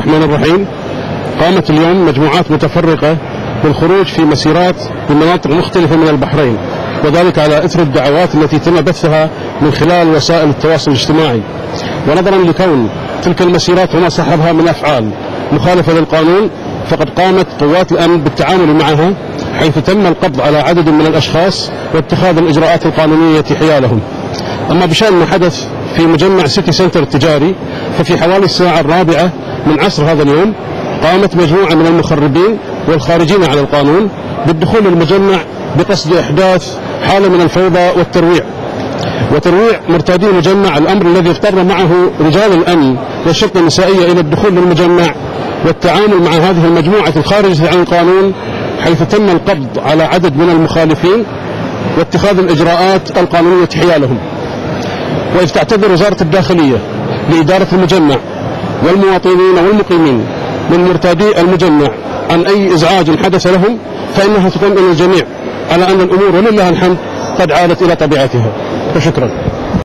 الرحمن الرحيم. قامت اليوم مجموعات متفرقة بالخروج في مسيرات بمناطق مختلفة من البحرين، وذلك على إثر الدعوات التي تم بثها من خلال وسائل التواصل الاجتماعي. ونظرا لكون تلك المسيرات وما صاحبها من أفعال مخالفة للقانون، فقد قامت قوات الأمن بالتعامل معها، حيث تم القبض على عدد من الأشخاص واتخاذ الإجراءات القانونية حيالهم. أما بشأن ما حدث في مجمع سيتي سنتر التجاري، ففي حوالي الساعة 4 من عصر هذا اليوم قامت مجموعة من المخربين والخارجين على القانون بالدخول للمجمع بقصد إحداث حالة من الفوضى وترويع مرتادي المجمع، الأمر الذي اضطر معه رجال الأمن والشرطة النسائية إلى الدخول للمجمع والتعامل مع هذه المجموعة الخارجة عن القانون، حيث تم القبض على عدد من المخالفين واتخاذ الإجراءات القانونية حيالهم. وإذ تعتذر وزارة الداخلية لإدارة المجمع والمواطنين والمقيمين من مرتادي المجمع عن أي إزعاج حدث لهم، فإنها تطمئن الجميع على أن الأمور ولله الحمد قد عادت إلى طبيعتها. وشكرا.